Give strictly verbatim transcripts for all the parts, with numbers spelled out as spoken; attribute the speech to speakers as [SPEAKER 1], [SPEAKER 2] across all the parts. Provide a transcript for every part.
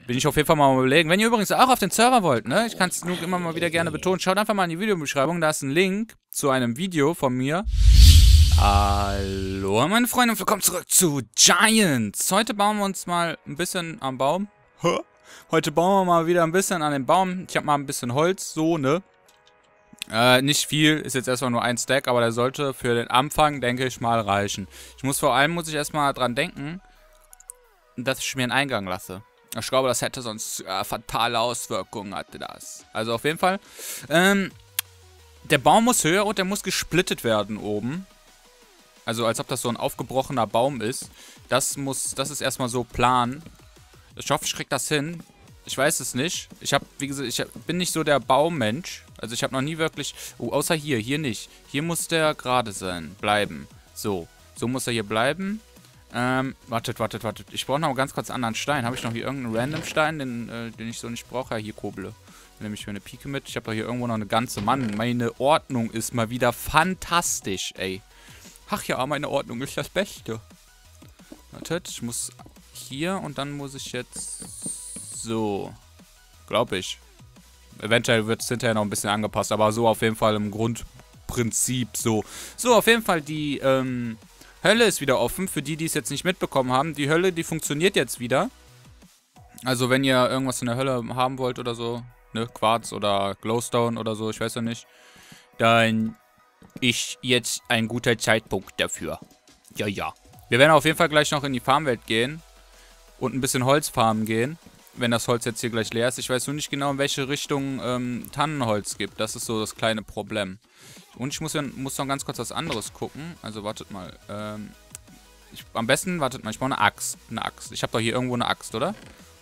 [SPEAKER 1] bin ich auf jeden Fall mal überlegen. Wenn ihr übrigens auch auf den Server wollt, ne? Ich kann es nur immer mal wieder gerne betonen. Schaut einfach mal in die Videobeschreibung. Da ist ein Link zu einem Video von mir. Hallo meine Freunde und willkommen zurück zu Giants. Heute bauen wir uns mal ein bisschen am Baum. Heute bauen wir mal wieder ein bisschen an den Baum. Ich habe mal ein bisschen Holz, so, ne? Äh, nicht viel, ist jetzt erstmal nur ein Stack, aber der sollte für den Anfang, denke ich mal, reichen. Ich muss vor allem, muss ich erstmal dran denken, dass ich mir einen Eingang lasse. Ich glaube, das hätte sonst äh, fatale Auswirkungen, hatte das. Also auf jeden Fall, ähm, der Baum muss höher und der muss gesplittet werden oben. Also als ob das so ein aufgebrochener Baum ist. Das muss, das ist erstmal so Plan. Ich hoffe, ich krieg das hin. Ich weiß es nicht. Ich habe, wie gesagt, ich bin nicht so der Baummensch. Also ich habe noch nie wirklich... Oh, außer hier. Hier nicht. Hier muss der gerade sein. Bleiben. So. So muss er hier bleiben. Ähm, wartet, wartet, wartet. Ich brauche noch ganz kurz einen anderen Stein. Habe ich noch hier irgendeinen random Stein, den, äh, den ich so nicht brauche? Ja, hier Koble. Dann nehme ich mir eine Pike mit. Ich habe doch hier irgendwo noch eine ganze... Mann, meine Ordnung ist mal wieder fantastisch, ey. Ach ja, meine Ordnung ist das Beste. Wartet, ich muss hier und dann muss ich jetzt... So. Glaube ich. Eventuell wird es hinterher noch ein bisschen angepasst, aber so auf jeden Fall im Grundprinzip so. So, auf jeden Fall die ähm, Hölle ist wieder offen. Für die, die es jetzt nicht mitbekommen haben. Die Hölle, die funktioniert jetzt wieder. Also wenn ihr irgendwas in der Hölle haben wollt oder so, ne, Quarz oder Glowstone oder so, ich weiß ja nicht, dann ist jetzt ein guter Zeitpunkt dafür. Ja, ja. Wir werden auf jeden Fall gleich noch in die Farmwelt gehen und ein bisschen Holz farmen gehen. Wenn das Holz jetzt hier gleich leer ist. Ich weiß nur nicht genau, in welche Richtung ähm, Tannenholz gibt. Das ist so das kleine Problem. Und ich muss, ja, muss noch ganz kurz was anderes gucken. Also wartet mal. Ähm, ich, am besten, wartet mal, ich brauche eine Axt. Eine Axt. Ich habe doch hier irgendwo eine Axt, oder?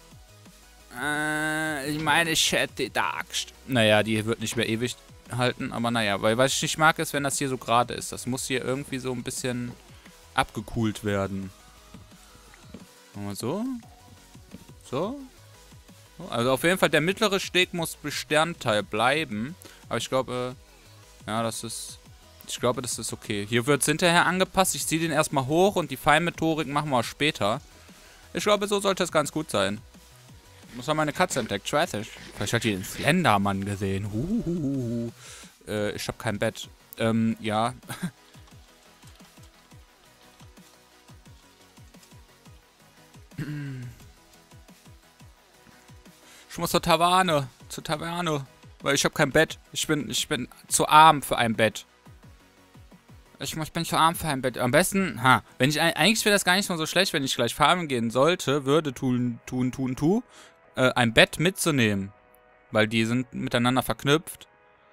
[SPEAKER 1] Äh, ich meine, ich hätte da Axt. Naja, die wird nicht mehr ewig halten. Aber naja, weil was ich nicht mag, ist, wenn das hier so gerade ist. Das muss hier irgendwie so ein bisschen abgekühlt werden. Machen wir so. So. Also auf jeden Fall, der mittlere Steg muss Bestandteil bleiben. Aber ich glaube, äh, ja, das ist, ich glaube, das ist okay. Hier wird es hinterher angepasst. Ich ziehe den erstmal hoch und die Feinmethodik machen wir später. Ich glaube, so sollte es ganz gut sein. Was haben meine Katze entdeckt? Ich weiß nicht. Vielleicht hat die den Slendermann gesehen. Huhuhuhu. Äh, ich habe kein Bett. Ähm, ja. Ich muss zur Taverne. Zur Taverne. Weil ich habe kein Bett. Ich bin, ich bin zu arm für ein Bett. Ich, ich bin zu arm für ein Bett. Am besten, ha, wenn ich, eigentlich wäre das gar nicht mal so schlecht, wenn ich gleich farmen gehen sollte, würde tun, tun, tun, tu, äh, ein Bett mitzunehmen. Weil die sind miteinander verknüpft.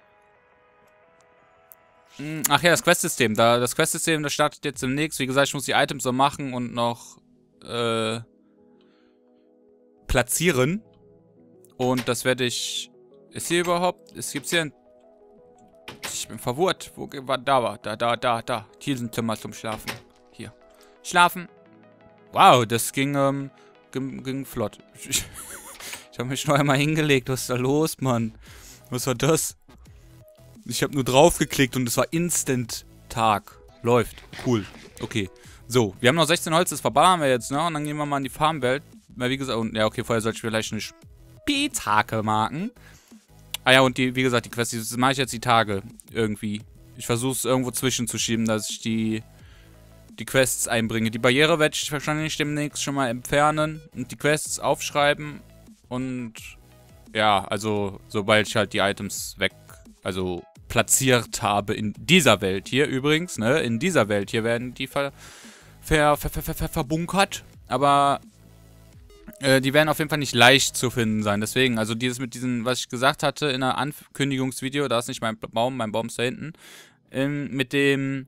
[SPEAKER 1] Ach ja, das Questsystem. Da, das Questsystem, das startet jetzt demnächst. Wie gesagt, ich muss die Items so machen und noch, äh, platzieren. Und das werde ich... Ist hier überhaupt... Es gibt hier ein... Ich bin verwirrt. Wo war... Da war... Da, da, da, da. Hier sind Zimmer zum Schlafen. Hier. Schlafen. Wow, das ging, ähm... Ging, ging flott. Ich, ich habe mich noch einmal hingelegt. Was ist da los, Mann? Was war das? Ich habe nur draufgeklickt und es war instant Tag. Läuft. Cool. Okay. So, wir haben noch sechzehn Holz. Das verballern wir jetzt, ne? Und dann gehen wir mal in die Farmwelt. Weil, wie gesagt... Und, ja, okay, vorher sollte ich vielleicht eine... Spitzhacke marken. Ah ja, und die, wie gesagt, die Quests, das mache ich jetzt die Tage irgendwie. Ich versuche es irgendwo zwischenzuschieben, dass ich die, die Quests einbringe. Die Barriere werde ich wahrscheinlich demnächst schon mal entfernen und die Quests aufschreiben. Und ja, also sobald ich halt die Items weg, also platziert habe in dieser Welt hier übrigens, ne, in dieser Welt hier werden die ver, ver, ver, ver, ver, ver verbunkert. Aber die werden auf jeden Fall nicht leicht zu finden sein. Deswegen, also dieses mit diesen, was ich gesagt hatte in der Ankündigungsvideo, da ist nicht mein Baum, mein Baum ist da hinten, ähm, mit dem,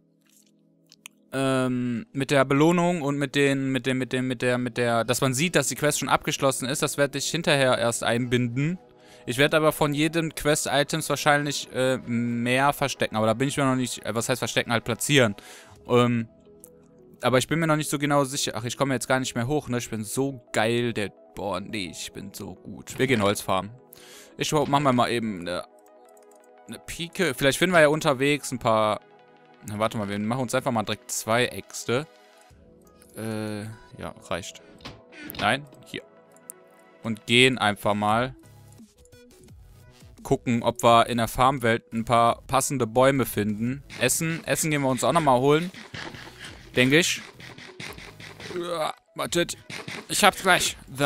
[SPEAKER 1] ähm, mit der Belohnung und mit den, mit dem, mit dem, mit der, mit der, dass man sieht, dass die Quest schon abgeschlossen ist, das werde ich hinterher erst einbinden. Ich werde aber von jedem Quest-Items wahrscheinlich äh, mehr verstecken, aber da bin ich mir noch nicht, äh, was heißt verstecken, halt platzieren. Ähm, Aber ich bin mir noch nicht so genau sicher. Ach, ich komme jetzt gar nicht mehr hoch, ne? Ich bin so geil, der... Boah, nee, ich bin so gut. Wir gehen Holz farmen. Ich machen wir mal eben eine, eine Pike. Vielleicht finden wir ja unterwegs ein paar... Na, warte mal, wir machen uns einfach mal direkt zwei Äxte. Äh, ja, reicht. Nein, hier. und gehen einfach mal. Gucken, ob wir in der Farmwelt ein paar passende Bäume finden. Essen. Essen gehen wir uns auch nochmal holen. Denke ich. Ja, wartet. Ich hab's gleich. So.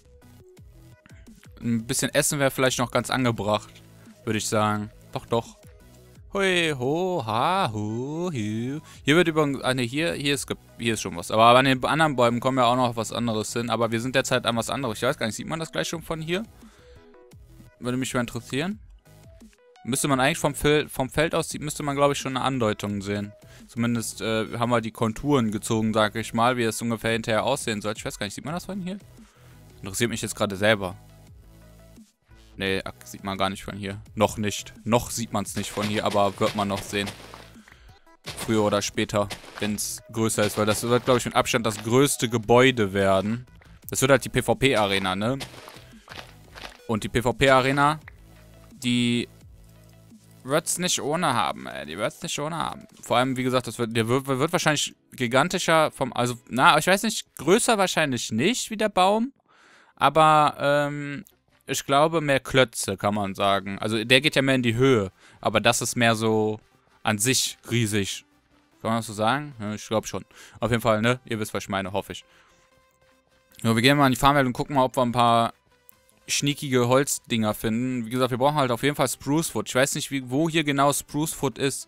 [SPEAKER 1] Ein bisschen Essen wäre vielleicht noch ganz angebracht. Würde ich sagen. Doch, doch. Hui, ho, ha, hu, hu. Hier wird übrigens... Ah, ne, hier, hier, ist, hier ist schon was. Aber an den anderen Bäumen kommen ja auch noch was anderes hin. Aber wir sind derzeit an was anderes. Ich weiß gar nicht, sieht man das gleich schon von hier? Würde mich mal interessieren. Müsste man eigentlich vom, Fel vom Feld aus, müsste man, glaube ich, schon eine Andeutung sehen. Zumindest äh, haben wir die Konturen gezogen, sage ich mal, wie es ungefähr hinterher aussehen soll. Ich weiß gar nicht, sieht man das von hier? Interessiert mich jetzt gerade selber. Nee, sieht man gar nicht von hier. Noch nicht. Noch sieht man es nicht von hier, aber wird man noch sehen. Früher oder später, wenn es größer ist. Weil das wird, glaube ich, mit Abstand das größte Gebäude werden. Das wird halt die PvP-Arena, ne? Und die PvP-Arena, die wird's nicht ohne haben, ey. Die wird's nicht ohne haben. Vor allem, wie gesagt, das wird, der wird, wird wahrscheinlich gigantischer vom, also, na, ich weiß nicht, größer wahrscheinlich nicht wie der Baum. Aber, ähm, ich glaube, mehr Klötze, kann man sagen. Also, der geht ja mehr in die Höhe. Aber das ist mehr so an sich riesig. Kann man das so sagen? Ja, ich glaube schon. Auf jeden Fall, ne? Ihr wisst, was ich meine, hoffe ich. Ja, wir gehen mal in die Farmwelt und gucken mal, ob wir ein paar schniekige Holzdinger finden. Wie gesagt, wir brauchen halt auf jeden Fall Sprucewood. Ich weiß nicht, wie, wo hier genau Sprucewood ist.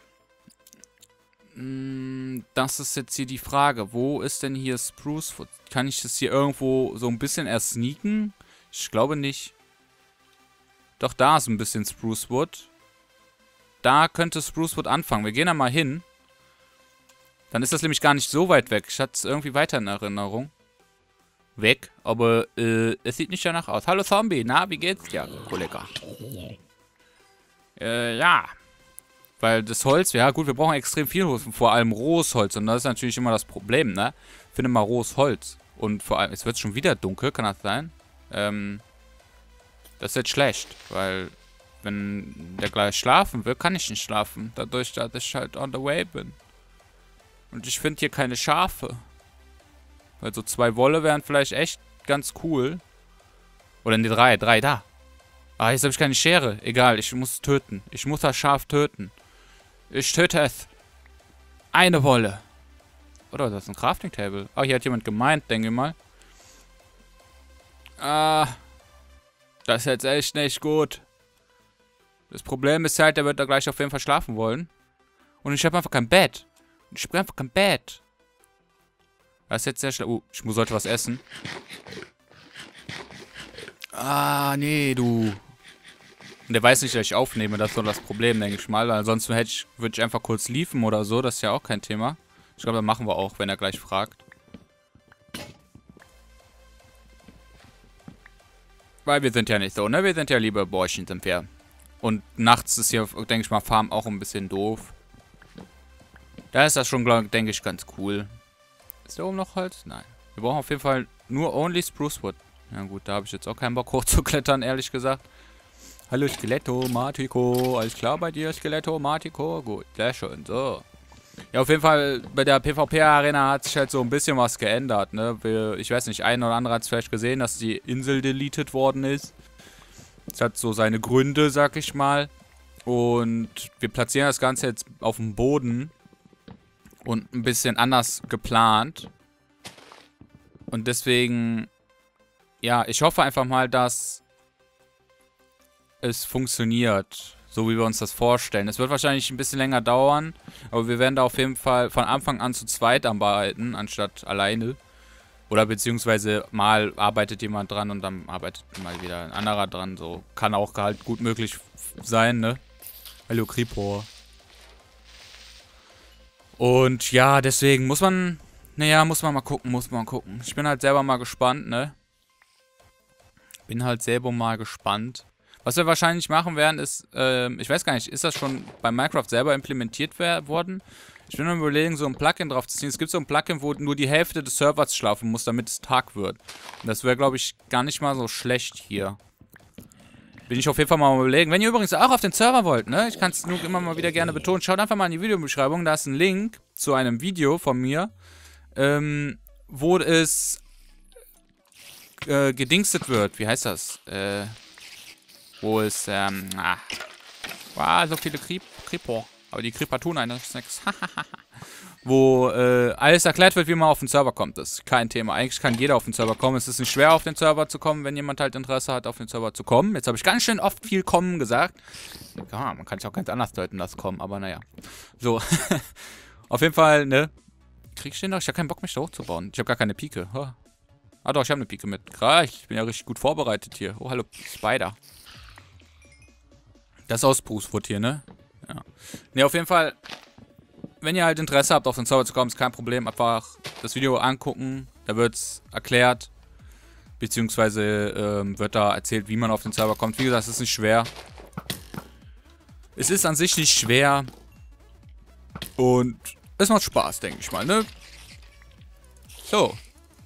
[SPEAKER 1] Das ist jetzt hier die Frage. Wo ist denn hier Sprucewood? Kann ich das hier irgendwo so ein bisschen erst sneaken? Ich glaube nicht. Doch, da ist ein bisschen Sprucewood. Da könnte Sprucewood anfangen. Wir gehen da mal hin. Dann ist das nämlich gar nicht so weit weg. Ich hatte es irgendwie weiter in Erinnerung. Weg, aber äh, es sieht nicht danach aus. Hallo Zombie, na, wie geht's dir, Kollege? Äh, ja. Weil das Holz, ja gut, wir brauchen extrem viel Holz, vor allem rohes Holz. Und das ist natürlich immer das Problem, ne? Finde mal rohes Holz. Und vor allem, es wird schon wieder dunkel, kann das sein? Ähm, das ist jetzt schlecht, weil wenn der gleich schlafen will, kann ich nicht schlafen. Dadurch, dass ich halt on the way bin. Und ich finde hier keine Schafe. Also zwei Wolle wären vielleicht echt ganz cool. Oder ne, drei. Drei, da. Ah, jetzt habe ich keine Schere. Egal, ich muss töten. Ich muss das Schaf töten. Ich töte es. Eine Wolle. Oder das ist ein Crafting Table. Ah, hier hat jemand gemeint, denke ich mal. Ah. Das ist jetzt echt nicht gut. Das Problem ist halt, der wird da gleich auf jeden Fall schlafen wollen. Und ich habe einfach kein Bett. Ich habe einfach kein Bett. Das ist jetzt sehr schlau. Uh, ich muss sollte was essen. Ah, nee, du. Und der weiß nicht, dass ich aufnehme. Das ist doch das Problem, denke ich mal. Ansonsten hätte ich, würde ich einfach kurz liefen oder so. Das ist ja auch kein Thema. Ich glaube, das machen wir auch, wenn er gleich fragt. Weil wir sind ja nicht so, ne? Wir sind ja liebe Bäuerchen sind wir. Und nachts ist hier, denke ich mal, Farm auch ein bisschen doof. Da ist das schon, denke ich, ganz cool. Ist da oben noch Holz? Nein. Wir brauchen auf jeden Fall nur only Sprucewood. Ja gut, da habe ich jetzt auch keinen Bock hochzuklettern, ehrlich gesagt. Hallo Skeletto, Matiko. Alles klar bei dir, Skeletto, Matiko? Gut, sehr schön. So. Ja, auf jeden Fall, bei der PvP-Arena hat sich halt so ein bisschen was geändert, ne? Wir, ich weiß nicht, ein oder andere hat es vielleicht gesehen, dass die Insel deleted worden ist. Das hat so seine Gründe, sag ich mal. Und wir platzieren das Ganze jetzt auf dem Boden. Und ein bisschen anders geplant. Und deswegen, ja, ich hoffe einfach mal, dass es funktioniert. So wie wir uns das vorstellen. Es wird wahrscheinlich ein bisschen länger dauern. Aber wir werden da auf jeden Fall von Anfang an zu zweit arbeiten, anstatt alleine. Oder beziehungsweise mal arbeitet jemand dran und dann arbeitet mal wieder ein anderer dran. So kann auch halt gut möglich sein, ne? Hallo Creeper. Und ja, deswegen muss man, naja, muss man mal gucken, muss man mal gucken. Ich bin halt selber mal gespannt, ne? Bin halt selber mal gespannt. Was wir wahrscheinlich machen werden, ist, ähm, ich weiß gar nicht, ist das schon bei Minecraft selber implementiert worden? Ich bin am Überlegen, so ein Plugin drauf zu ziehen. Es gibt so ein Plugin, wo nur die Hälfte des Servers schlafen muss, damit es Tag wird. Und das wäre, glaube ich, gar nicht mal so schlecht hier. Bin ich auf jeden Fall mal überlegen. Wenn ihr übrigens auch auf den Server wollt, ne? Ich kann es nur immer mal wieder gerne betonen. Schaut einfach mal in die Videobeschreibung. Da ist ein Link zu einem Video von mir, ähm, wo es äh, gedingstet wird. Wie heißt das? Äh, wo es, ähm, ah. Wow, so viele Creep Creeper. Aber die Creeper tun eigentlich nichts. Wo äh, alles erklärt wird, wie man auf den Server kommt. Das ist kein Thema. Eigentlich kann jeder auf den Server kommen. Es ist nicht schwer, auf den Server zu kommen, wenn jemand halt Interesse hat, auf den Server zu kommen. Jetzt habe ich ganz schön oft viel kommen gesagt. Ja, man kann es auch ganz anders deuten, das kommen, aber naja. So. Auf jeden Fall, ne? Krieg ich den doch? Ich habe keinen Bock, mich da hochzubauen. Ich habe gar keine Pike. Oh. Ah doch, ich habe eine Pike mit. Krass, ich bin ja richtig gut vorbereitet hier. Oh, hallo, Spider. Das ist aus Sprucewood hier, ne? Ja. Ne, auf jeden Fall, wenn ihr halt Interesse habt, auf den Server zu kommen, ist kein Problem. Einfach das Video angucken, da wird's erklärt. Beziehungsweise ähm, wird da erzählt, wie man auf den Server kommt. Wie gesagt, es ist nicht schwer. Es ist an sich nicht schwer. Und es macht Spaß, denke ich mal, ne? So.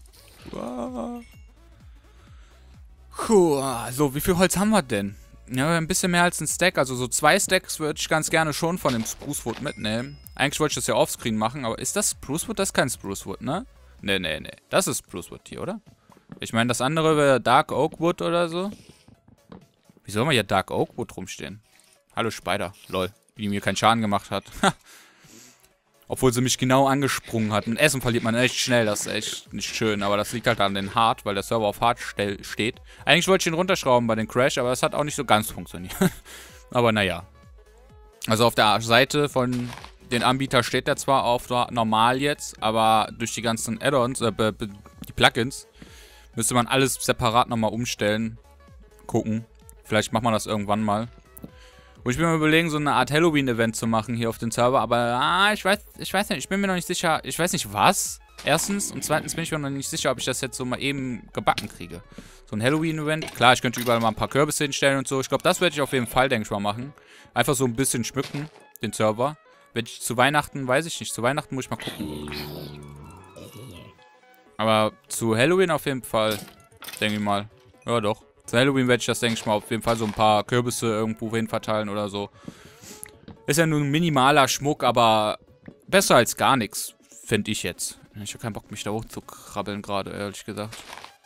[SPEAKER 1] Puh, so, wie viel Holz haben wir denn? Ja, ein bisschen mehr als ein Stack. Also so zwei Stacks würde ich ganz gerne schon von dem Sprucewood mitnehmen. Eigentlich wollte ich das ja offscreen machen, aber ist das Sprucewood? Das ist kein Sprucewood, ne? Ne, ne, ne. Das ist Sprucewood hier, oder? Ich meine, das andere wäre Dark Oakwood oder so. Wie soll man hier Dark Oakwood rumstehen? Hallo Spider. Lol. Wie die mir keinen Schaden gemacht hat. Obwohl sie mich genau angesprungen hat. Und Essen verliert man echt schnell. Das ist echt nicht schön. Aber das liegt halt an den Hard, weil der Server auf Hard steht. Eigentlich wollte ich ihn runterschrauben bei den Crash, aber das hat auch nicht so ganz funktioniert. Aber naja. Also auf der Seite von den Anbietern steht der zwar auf normal jetzt, aber durch die ganzen Add-ons, äh, die Plugins, müsste man alles separat nochmal umstellen. Gucken. Vielleicht macht man das irgendwann mal. Und ich bin mir überlegen, so eine Art Halloween-Event zu machen hier auf dem Server, aber ah, ich weiß, ich weiß nicht, ich bin mir noch nicht sicher, ich weiß nicht was, erstens, und zweitens bin ich mir noch nicht sicher, ob ich das jetzt so mal eben gebacken kriege. So ein Halloween-Event, klar, ich könnte überall mal ein paar Kürbisse hinstellen und so, ich glaube, das werde ich auf jeden Fall, denke ich mal, machen. Einfach so ein bisschen schmücken, den Server. Werde ich zu Weihnachten, weiß ich nicht, zu Weihnachten muss ich mal gucken. Aber zu Halloween auf jeden Fall, denke ich mal, ja doch. Zu Halloween werde ich das, denke ich mal, auf jeden Fall so ein paar Kürbisse irgendwo hin verteilen oder so. Ist ja nur ein minimaler Schmuck, aber besser als gar nichts, finde ich jetzt. Ich habe keinen Bock, mich da hochzukrabbeln gerade, ehrlich gesagt.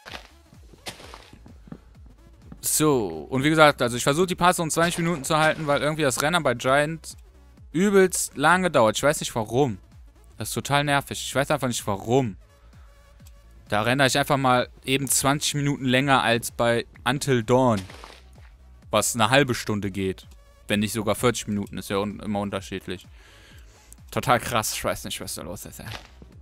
[SPEAKER 1] So, und wie gesagt, also ich versuche die Passe um zwanzig Minuten zu halten, weil irgendwie das Rennen bei Giant übelst lange dauert. Ich weiß nicht warum. Das ist total nervig. Ich weiß einfach nicht warum. Da renne ich einfach mal eben zwanzig Minuten länger als bei Until Dawn. Was eine halbe Stunde geht. Wenn nicht sogar vierzig Minuten. Ist ja un immer unterschiedlich. Total krass. Ich weiß nicht, was da los ist, ey.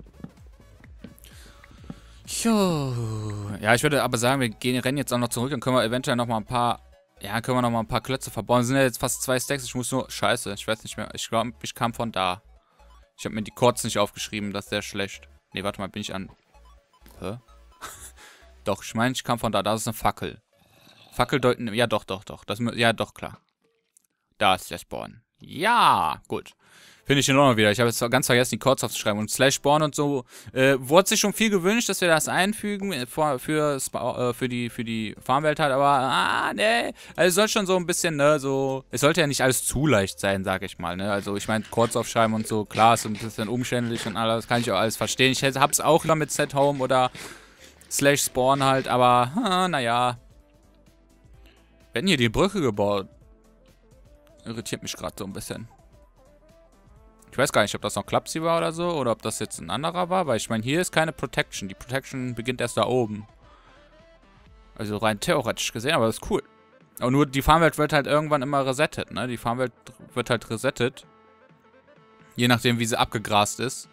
[SPEAKER 1] Jo. Ja, ich würde aber sagen, wir gehen, rennen jetzt auch noch zurück. Dann können wir eventuell noch mal ein paar... Ja, können wir noch mal ein paar Klötze verbauen. Es sind ja jetzt fast zwei Stacks. Ich muss nur... Scheiße, ich weiß nicht mehr. Ich glaube, ich kam von da. Ich habe mir die Chords nicht aufgeschrieben. Das ist sehr schlecht. Nee, warte mal, bin ich an... Hä? Doch, ich meine, ich kam von da. Da ist eine Fackel. Fackel deuten... Ja, doch, doch, doch. Das, ja, doch, klar. Da ist der Spawn. Ja, gut. Finde ich in Ordnung wieder. Ich habe jetzt ganz vergessen, die Codes aufzuschreiben. Und Slash Spawn und so. Äh, wurde sich schon viel gewünscht, dass wir das einfügen für, für, äh, für die, für die Farmwelt halt. Aber, ah, ne. Also, es soll schon so ein bisschen, ne, so... Es sollte ja nicht alles zu leicht sein, sag ich mal, ne. Also, ich meine, Codes aufschreiben und so. Klar, ist ein bisschen umständlich und alles. Kann ich auch alles verstehen. Ich habe es auch mit Set Home oder Slash Spawn halt. Aber, ah, naja. Wir hätten hier die Brücke gebaut. Irritiert mich gerade so ein bisschen. Ich weiß gar nicht, ob das noch Klapsi war oder so, oder ob das jetzt ein anderer war, weil ich meine, hier ist keine Protection. Die Protection beginnt erst da oben. Also rein theoretisch gesehen, aber das ist cool. Aber nur die Farmwelt wird halt irgendwann immer resettet, ne? Die Farmwelt wird halt resettet. Je nachdem, wie sie abgegrast ist.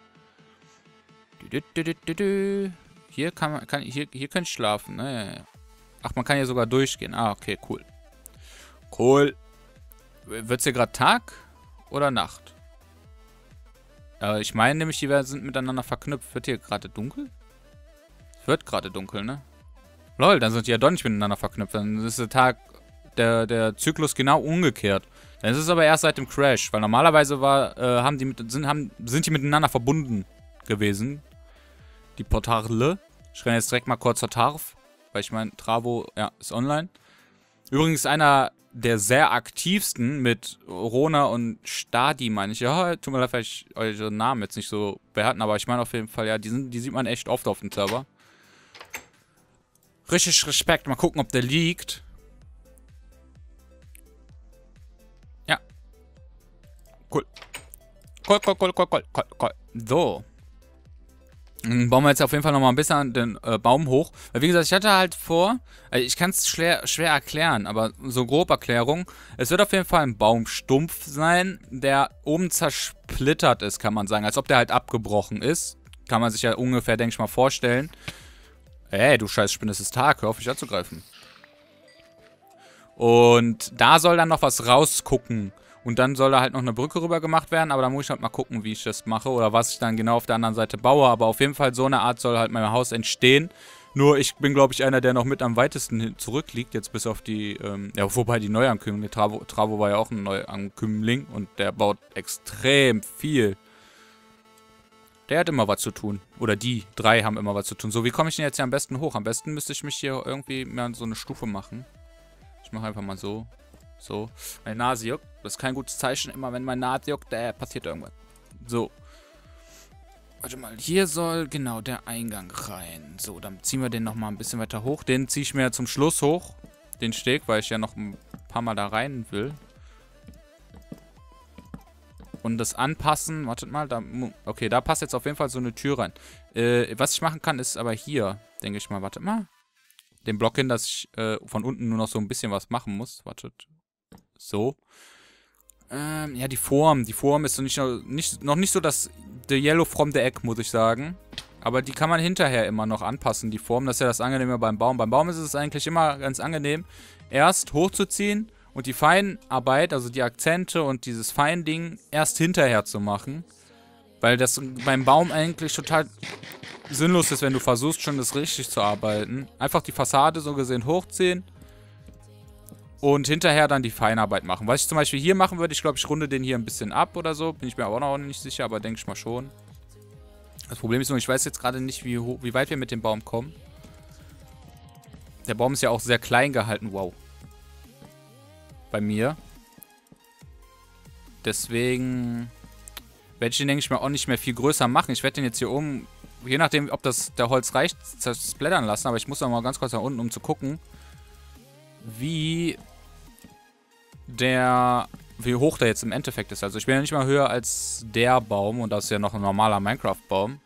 [SPEAKER 1] Hier kann man, kann, hier, hier kann ich schlafen, ne? Ach, man kann hier sogar durchgehen. Ah, okay, cool. Cool. Wird's hier gerade Tag oder Nacht? Äh, ich meine nämlich, die sind miteinander verknüpft. Wird hier gerade dunkel? Es wird gerade dunkel, ne? Lol, dann sind die ja doch nicht miteinander verknüpft. Dann ist der Tag, der, der Zyklus genau umgekehrt. Dann ist es aber erst seit dem Crash. Weil normalerweise war, äh, haben die mit, sind, haben, sind die miteinander verbunden gewesen. Die Portale. Ich renne jetzt direkt mal kurz zur Tarf. Weil ich meine, Travo, ja, ist online. Übrigens einer der sehr aktivsten mit Rona und Stadi, meine ich. Ja, tut mir leid, weil ich eure Namen jetzt nicht so behalten, aber ich meine auf jeden Fall, ja, die, sind, die sieht man echt oft auf dem Server. Richtig Respekt. Mal gucken, ob der liegt. Ja. Cool. Cool, cool, cool, cool, cool, cool, cool. So. Dann bauen wir jetzt auf jeden Fall nochmal ein bisschen den äh, Baum hoch. Weil wie gesagt, ich hatte halt vor, also ich kann es schwer, schwer erklären, aber so grob Erklärung. Es wird auf jeden Fall ein Baumstumpf sein, der oben zersplittert ist, kann man sagen. Als ob der halt abgebrochen ist. Kann man sich ja ungefähr, denke ich mal, vorstellen. Ey, du scheiß Spinne, es ist Tag, hör auf mich anzugreifen. Und da soll dann noch was rausgucken. Und dann soll da halt noch eine Brücke rüber gemacht werden, aber da muss ich halt mal gucken, wie ich das mache oder was ich dann genau auf der anderen Seite baue. Aber auf jeden Fall so eine Art soll halt mein Haus entstehen. Nur ich bin, glaube ich, einer, der noch mit am weitesten zurückliegt, jetzt bis auf die, ähm, ja, wobei die Neuankömmlinge, Travo, Travo war ja auch ein Neuankömmling und der baut extrem viel. Der hat immer was zu tun. Oder die drei haben immer was zu tun. So, wie komme ich denn jetzt hier am besten hoch? Am besten müsste ich mich hier irgendwie mehr so eine Stufe machen. Ich mache einfach mal so. So. Meine Nase juckt. Das ist kein gutes Zeichen. Immer wenn meine Nase juckt, äh, passiert irgendwas. So. Warte mal. Hier soll genau der Eingang rein. So, dann ziehen wir den nochmal ein bisschen weiter hoch. Den ziehe ich mir zum Schluss hoch. Den Steg, weil ich ja noch ein paar Mal da rein will. Und das anpassen. Wartet mal. Da, okay, da passt jetzt auf jeden Fall so eine Tür rein. Äh, was ich machen kann, ist aber hier, denke ich mal. Wartet mal. Den Block hin, dass ich äh, von unten nur noch so ein bisschen was machen muss. Wartet. So. Ähm, ja, die Form. Die Form ist so nicht, nicht, noch nicht so das the Yellow from the Egg, muss ich sagen. Aber die kann man hinterher immer noch anpassen, die Form. Das ist ja das Angenehme beim Baum. Beim Baum ist es eigentlich immer ganz angenehm, erst hochzuziehen und die Feinarbeit, also die Akzente und dieses Feinding, erst hinterher zu machen. Weil das beim Baum eigentlich total sinnlos ist, wenn du versuchst, schon das richtig zu arbeiten. Einfach die Fassade so gesehen hochziehen. Und hinterher dann die Feinarbeit machen. Was ich zum Beispiel hier machen würde, ich glaube, ich runde den hier ein bisschen ab oder so. Bin ich mir aber auch noch nicht sicher, aber denke ich mal schon. Das Problem ist nur, ich weiß jetzt gerade nicht, wie, wie weit wir mit dem Baum kommen. Der Baum ist ja auch sehr klein gehalten. Wow. Bei mir. Deswegen werde ich den, denke ich mal, auch nicht mehr viel größer machen. Ich werde den jetzt hier oben, je nachdem, ob das der Holz reicht, zersplittern lassen. Aber ich muss noch mal ganz kurz nach unten, um zu gucken, wie der, wie hoch der jetzt im Endeffekt ist. Also ich bin ja nicht mal höher als der Baum und das ist ja noch ein normaler Minecraft-Baum.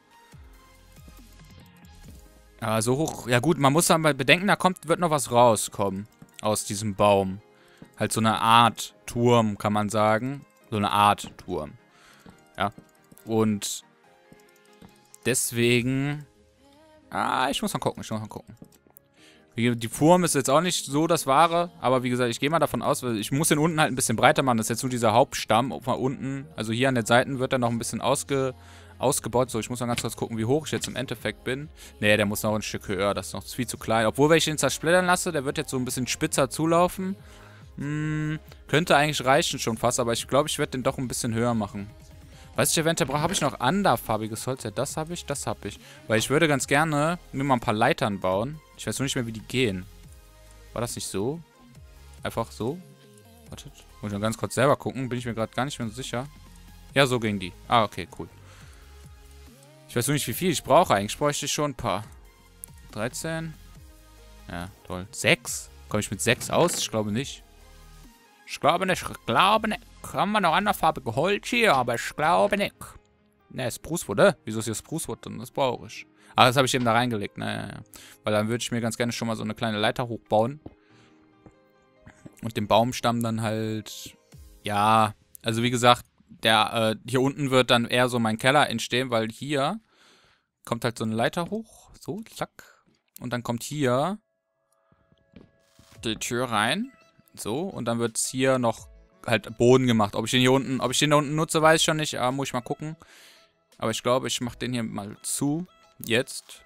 [SPEAKER 1] Ja, so hoch, ja gut, man muss dann mal bedenken, da kommt, wird noch was rauskommen aus diesem Baum. Halt so eine Art Turm, kann man sagen. So eine Art Turm. Ja, und deswegen, ah, ich muss mal gucken, ich muss mal gucken. Die Form ist jetzt auch nicht so das Wahre, aber wie gesagt, ich gehe mal davon aus, weil ich muss den unten halt ein bisschen breiter machen. Das ist jetzt nur dieser Hauptstamm von unten. Also hier an den Seiten wird er noch ein bisschen ausge, ausgebaut. So, ich muss mal ganz kurz gucken, wie hoch ich jetzt im Endeffekt bin. Nee, der muss noch ein Stück höher. Das ist noch viel zu klein. Obwohl, wenn ich den zersplittern lasse, der wird jetzt so ein bisschen spitzer zulaufen. Hm, könnte eigentlich reichen schon fast, aber ich glaube, ich werde den doch ein bisschen höher machen. Weiß ich, eventuell brauche habe ich noch anderfarbiges Holz. Ja, das habe ich, das habe ich. Weil ich würde ganz gerne mir mal ein paar Leitern bauen. Ich weiß nur nicht mehr, wie die gehen. War das nicht so? Einfach so? Wartet. Muss ich mal ganz kurz selber gucken. Bin ich mir gerade gar nicht mehr so sicher. Ja, so gingen die. Ah, okay, cool. Ich weiß nur nicht, wie viel ich brauche. Eigentlich bräuchte ich schon ein paar. dreizehn. Ja, toll. sechs? Komme ich mit sechs aus? Ich glaube nicht. Ich glaube nicht. Ich glaube nicht. Haben wir noch anderfarbige Holz hier, aber ich glaube nicht. Ne, Sprucewood, ne? Wieso ist hier Sprucewood denn? Das brauche ich. Ah, das habe ich eben da reingelegt. Naja, weil dann würde ich mir ganz gerne schon mal so eine kleine Leiter hochbauen. Und den Baumstamm dann halt, ja, also wie gesagt, der, äh, hier unten wird dann eher so mein Keller entstehen, weil hier kommt halt so eine Leiter hoch. So, zack. Und dann kommt hier die Tür rein. So, und dann wird es hier noch halt Boden gemacht. Ob ich den hier unten, ob ich den da unten nutze, weiß ich schon nicht. Aber muss ich mal gucken. Aber ich glaube, ich mache den hier mal zu. Jetzt.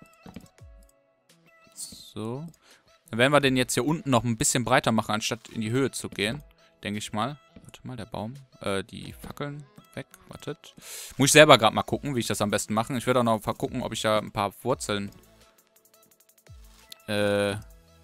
[SPEAKER 1] So. Dann werden wir den jetzt hier unten noch ein bisschen breiter machen, anstatt in die Höhe zu gehen. Denke ich mal. Warte mal, der Baum. Äh, die Fackeln weg. Wartet. Muss ich selber gerade mal gucken, wie ich das am besten mache. Ich werde auch noch mal gucken, ob ich da ein paar Wurzeln äh,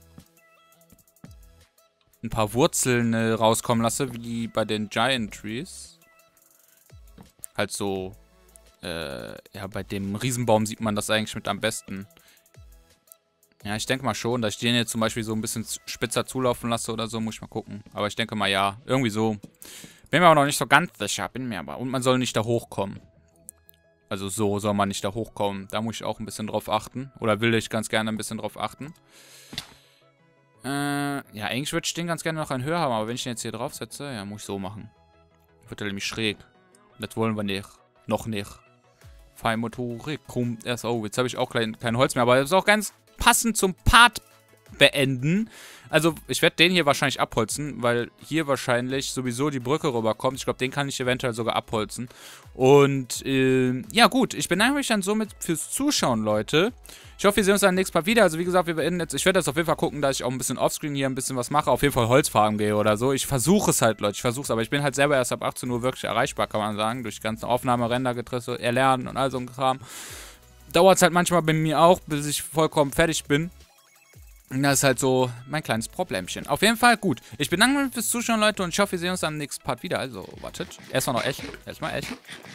[SPEAKER 1] ein paar Wurzeln äh, rauskommen lasse, wie bei den Giant Trees. Halt so, äh, ja, bei dem Riesenbaum sieht man das eigentlich mit am besten. Ja, ich denke mal schon, dass ich den jetzt zum Beispiel so ein bisschen spitzer zulaufen lasse oder so, muss ich mal gucken. Aber ich denke mal ja, irgendwie so. Bin mir aber noch nicht so ganz sicher, bin mir aber. Und man soll nicht da hochkommen. Also so soll man nicht da hochkommen. Da muss ich auch ein bisschen drauf achten. Oder will ich ganz gerne ein bisschen drauf achten. Äh, ja, eigentlich würde ich den ganz gerne noch einen höher haben, aber wenn ich den jetzt hier draufsetze, ja, muss ich so machen. Wird er nämlich schräg. Das wollen wir nicht. Noch nicht. Feinmotorik. Erst, oh, jetzt habe ich auch kein, kein Holz mehr, aber das ist auch ganz passend zum Part beenden. Also, ich werde den hier wahrscheinlich abholzen, weil hier wahrscheinlich sowieso die Brücke rüberkommt. Ich glaube, den kann ich eventuell sogar abholzen. Und, äh, ja gut, ich bedanke mich dann somit fürs Zuschauen, Leute. Ich hoffe, wir sehen uns dann nächstes Mal wieder. Also, wie gesagt, wir beenden jetzt. Ich werde jetzt auf jeden Fall gucken, dass ich auch ein bisschen offscreen hier ein bisschen was mache. Auf jeden Fall Holz farmen gehe oder so. Ich versuche es halt, Leute. Ich versuche es. Aber ich bin halt selber erst ab achtzehn Uhr wirklich erreichbar, kann man sagen. Durch die ganzen Aufnahme, Rendergetrisse, Erlernen und all so ein Kram. Dauert es halt manchmal bei mir auch, bis ich vollkommen fertig bin. Und das ist halt so mein kleines Problemchen. Auf jeden Fall gut. Ich bedanke mich fürs Zuschauen, Leute. Und ich hoffe, wir sehen uns am nächsten Part wieder. Also, wartet. Erstmal noch echt. Erstmal echt.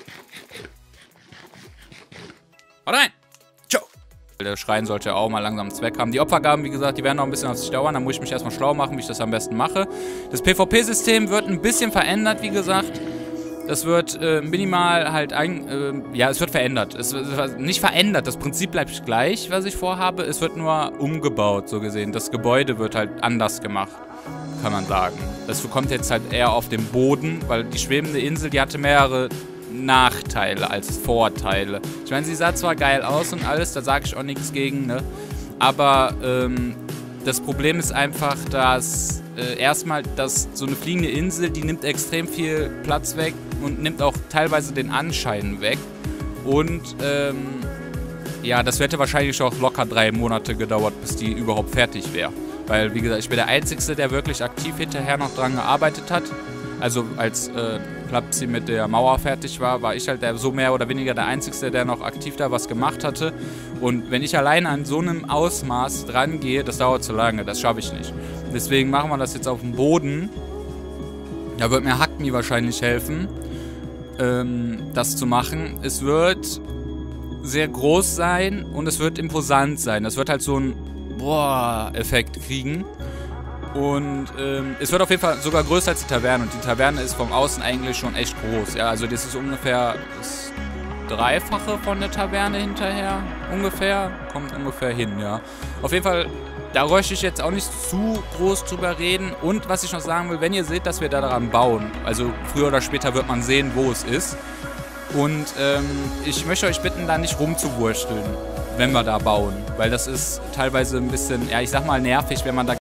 [SPEAKER 1] Haut rein. Ciao. Der Schrein sollte auch mal langsam einen Zweck haben. Die Opfergaben, wie gesagt, die werden noch ein bisschen auf sich dauern. Da muss ich mich erstmal schlau machen, wie ich das am besten mache. Das PvP-System wird ein bisschen verändert, wie gesagt. Das wird äh, minimal halt ein, äh, ja, es wird verändert. Es wird nicht verändert, das Prinzip bleibt gleich, was ich vorhabe. Es wird nur umgebaut, so gesehen. Das Gebäude wird halt anders gemacht, kann man sagen. Das kommt jetzt halt eher auf den Boden, weil die schwebende Insel, die hatte mehrere Nachteile als Vorteile. Ich meine, sie sah zwar geil aus und alles, da sage ich auch nichts gegen, ne? Aber ähm, das Problem ist einfach, dass äh, erstmal, dass so eine fliegende Insel, die nimmt extrem viel Platz weg und nimmt auch teilweise den Anschein weg. Und ähm, ja, das hätte wahrscheinlich auch locker drei Monate gedauert, bis die überhaupt fertig wäre. Weil, wie gesagt, ich bin der Einzige, der wirklich aktiv hinterher noch dran gearbeitet hat. Also als äh, Klapsi mit der Mauer fertig war, war ich halt der, so mehr oder weniger der Einzige, der noch aktiv da was gemacht hatte. Und wenn ich alleine an so einem Ausmaß dran gehe, das dauert zu lange, das schaffe ich nicht. Deswegen machen wir das jetzt auf dem Boden. Da wird mir Hackmi wahrscheinlich helfen, ähm, das zu machen. Es wird sehr groß sein und es wird imposant sein. Das wird halt so ein Boah-Effekt kriegen. Und ähm, es wird auf jeden Fall sogar größer als die Taverne. Und die Taverne ist vom Außen eigentlich schon echt groß. Ja, also das ist ungefähr das Dreifache von der Taverne hinterher. Ungefähr. Kommt ungefähr hin, ja. Auf jeden Fall, da möchte ich jetzt auch nicht zu groß drüber reden. Und was ich noch sagen will, wenn ihr seht, dass wir da daran bauen, also früher oder später wird man sehen, wo es ist. Und ähm, ich möchte euch bitten, da nicht rumzuwursteln, wenn wir da bauen. Weil das ist teilweise ein bisschen, ja, ich sag mal nervig, wenn man da